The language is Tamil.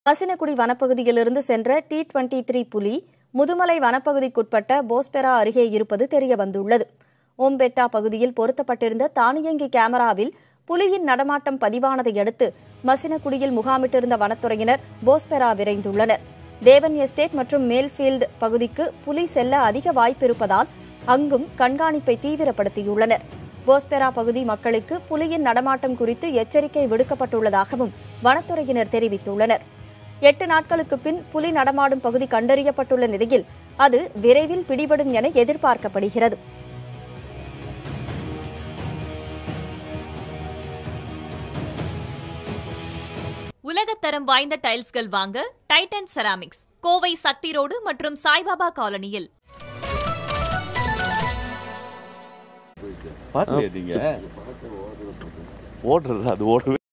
மசினகுடி வனப்பகுதியிலிருந்து சென்ற T23 புலி முதுமலை வனப்பகுதிக்குட்பட்ட போஸ்பெரா அருகே இருப்பது தெரியவந்துள்ளது. ஓம்பெட்டா பகுதியில் பொருத்தப்பட்டிருந்த தானியங்கி கேமராவில் புலியின் நடமாட்டம் பதிவானதை அடுத்து மசினகுடியில் முகாமிட்டிருந்த வனத்துறையினர் போஸ்பெரா விரைந்துள்ளனர். தேவன் எஸ்டேட் மற்றும் மேல்ஃபீல்டு பகுதிக்கு புலி செல்ல அதிக வாய்ப்பு இருப்பதால் அங்கும் கண்காணிப்பை தீவிரப்படுத்தியுள்ளனர். போஸ்பெரா பகுதி மக்களுக்கு புலியின் நடமாட்டம் குறித்து எச்சரிக்கை விடுக்கப்பட்டுள்ளதாகவும் வனத்துறையினர் தெரிவித்துள்ளனர். 8 நாட்களுக்கு பின் புலி நடமாடும் பகுதி கண்டறியப்பட்டுள்ள நிலையில் அது விரைவில் பிடிபடும் என எதிர்பார்க்கப்படுகிறது. உலகத்தரம் வாய்ந்த டைல்ஸ்கள் வாங்க Titan ceramics, Kovai Sakthi road மற்றும் சாய்பாபா காலனியில். ஓடுறது அது ஓடுவே